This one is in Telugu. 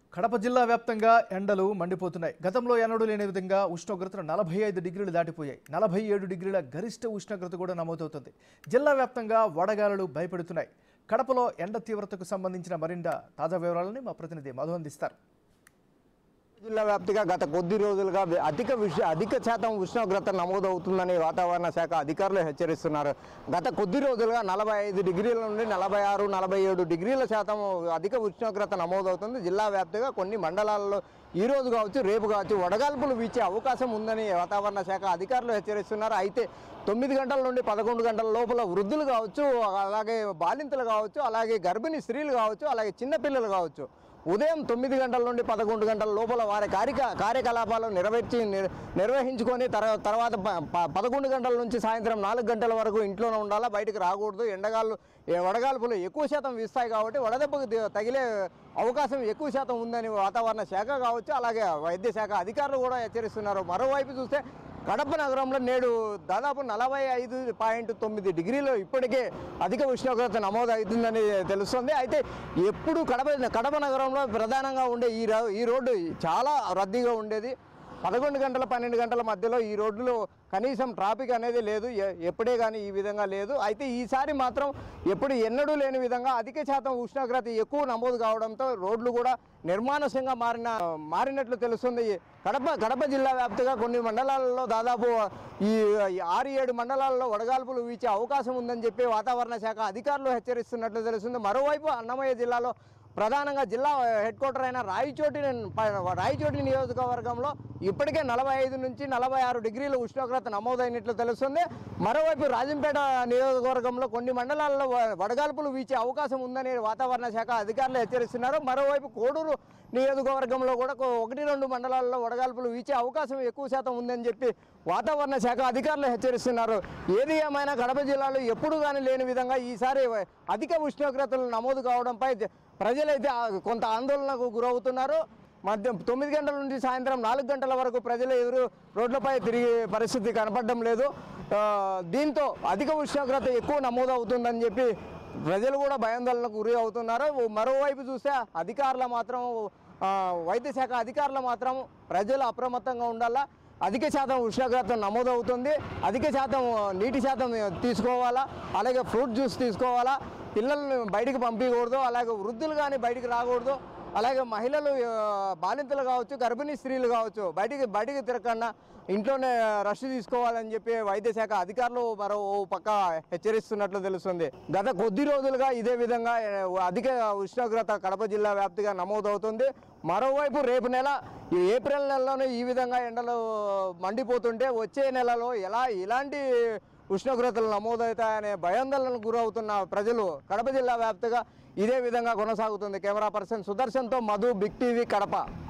కడప జిల్లా వ్యాప్తంగా ఎండలు మండిపోతున్నాయి. గతంలో ఎన్నడూ లేని విధంగా ఉష్ణోగ్రతలు 45 డిగ్రీలు దాటిపోయాయి. 47 డిగ్రీల గరిష్ట ఉష్ణోగ్రత కూడా నమోదవుతుంది. జిల్లా వ్యాప్తంగా వడగాలులు భయపెడుతున్నాయి. కడపలో ఎండ తీవ్రతకు సంబంధించిన మరింత తాజా వివరాలను మా ప్రతినిధి మధు అందిస్తారు. జిల్లా వ్యాప్తిగా గత కొద్ది రోజులుగా అధిక శాతం ఉష్ణోగ్రత నమోదవుతుందని వాతావరణ శాఖ అధికారులు హెచ్చరిస్తున్నారు. గత కొద్ది రోజులుగా 45 డిగ్రీల నుండి 46, 47 డిగ్రీల శాతం అధిక ఉష్ణోగ్రత నమోదవుతుంది. జిల్లా వ్యాప్తిగా కొన్ని మండలాల్లో ఈ రోజు కావచ్చు, రేపు కావచ్చు వడగాల్పులు వీచే అవకాశం ఉందని వాతావరణ శాఖ అధికారులు హెచ్చరిస్తున్నారు. అయితే 9 గంటల నుండి 11 గంటల లోపల వృద్ధులు కావచ్చు, అలాగే బాలింతలు కావచ్చు, అలాగే గర్భిణీ స్త్రీలు కావచ్చు, అలాగే చిన్నపిల్లలు కావచ్చు ఉదయం 9 గంటల నుండి 11 గంటల లోపల వారి కార్యకలాపాలు నిర్వహించుకొని తర్వాత 11 గంటల నుంచి సాయంత్రం 4 గంటల వరకు ఇంట్లోనే ఉండాలా, బయటకు రాకూడదు. వడగాల్పులు ఎక్కువ శాతం వీస్తాయి కాబట్టి వడదెబ్బకు తగిలే అవకాశం ఎక్కువ శాతం ఉందని వాతావరణ శాఖ కావచ్చు, అలాగే వైద్య శాఖ అధికారులు కూడా హెచ్చరిస్తున్నారు. మరోవైపు చూస్తే కడప నగరంలో నేడు దాదాపు 45.9 డిగ్రీలు ఇప్పటికే అధిక ఉష్ణోగ్రత నమోదు అవుతుందని తెలుస్తుంది. అయితే ఎప్పుడు కడప నగరంలో ప్రధానంగా ఉండే ఈ రోడ్డు చాలా రద్దీగా ఉండేది. 11 గంటల 12 గంటల మధ్యలో ఈ రోడ్డులో కనీసం ట్రాఫిక్ అనేది లేదు, ఎప్పుడే కానీ ఈ విధంగా లేదు. అయితే ఈసారి మాత్రం ఎన్నడూ లేని విధంగా అధిక శాతం ఉష్ణోగ్రత ఎక్కువ నమోదు కావడంతో రోడ్లు కూడా నిర్మానుష్యంగా మారినట్లు తెలుస్తుంది. కడప జిల్లా వ్యాప్తంగా కొన్ని మండలాలలో దాదాపు ఈ 6-7 మండలాల్లో వడగాల్పులు వీచే అవకాశం ఉందని చెప్పి వాతావరణ శాఖ అధికారులు హెచ్చరిస్తున్నట్లు తెలుస్తుంది. మరోవైపు అన్నమయ్య జిల్లాలో ప్రధానంగా జిల్లా హెడ్ క్వార్టర్ అయిన రాయచోటి నియోజకవర్గంలో ఇప్పటికే 45 నుంచి 46 డిగ్రీల ఉష్ణోగ్రత నమోదైనట్లు తెలుస్తుంది. మరోవైపు రాజంపేట నియోజకవర్గంలో కొన్ని మండలాల్లో వడగాల్పులు వీచే అవకాశం ఉందని వాతావరణ శాఖ అధికారులు హెచ్చరిస్తున్నారు. మరోవైపు కోడూరు నియోజకవర్గంలో కూడా 1-2 మండలాల్లో వడగాల్పులు వీచే అవకాశం ఎక్కువ శాతం ఉందని చెప్పి వాతావరణ శాఖ అధికారులు హెచ్చరిస్తున్నారు. ఏది ఏమైనా కడప జిల్లాలో ఎప్పుడు కానీ లేని విధంగా ఈసారి అధిక ఉష్ణోగ్రతలు నమోదు కావడంపై ప్రజలైతే కొంత ఆందోళనకు గురవుతున్నారు. 9 గంటల నుండి సాయంత్రం 4 గంటల వరకు ప్రజలు రోడ్లపై తిరిగే పరిస్థితి కనపడడం లేదు. దీంతో అధిక ఉష్ణోగ్రత ఎక్కువ నమోదు అవుతుందని చెప్పి ప్రజలు కూడా భయాందోళనకు గురి అవుతున్నారు. మరోవైపు చూస్తే వైద్య శాఖ అధికారులు మాత్రం ప్రజలు అప్రమత్తంగా ఉండాలా, అధిక శాతం ఉష్ణోగ్రత నమోదవుతుంది, అధిక శాతం నీటి శాతం తీసుకోవాలా, అలాగే ఫ్రూట్ జ్యూస్ తీసుకోవాలా, పిల్లల్ని బయటికి పంపించకూడదు, అలాగే వృద్ధులు కానీ బయటికి రాకూడదు, అలాగే మహిళలు బాలింతలు కావచ్చు, గర్భిణీ స్త్రీలు కావచ్చు బయటికి తిరగకుండా ఇంట్లోనే రెస్ట్ తీసుకోవాలని చెప్పి వైద్య శాఖ అధికారులు మరో పక్క హెచ్చరిస్తున్నట్లు తెలుస్తుంది. గత కొద్ది రోజులుగా ఇదే విధంగా అధిక ఉష్ణోగ్రత కడప జిల్లా వ్యాప్తిగా నమోదవుతుంది. మరోవైపు రేపు నెల ఏప్రిల్ నెలలోనే ఈ విధంగా ఎండలు మండిపోతుంటే వచ్చే నెలలో ఇలాంటి ఉష్ణోగ్రతలు నమోదవుతాయనే భయాందోళనకు గురవుతున్న ప్రజలు కడప జిల్లా వ్యాప్తిగా ఇదే విధంగా కొనసాగుతుంది. కెమెరా పర్సన్ సుదర్శన్తో మధు, బిగ్ టీవీ, కడప.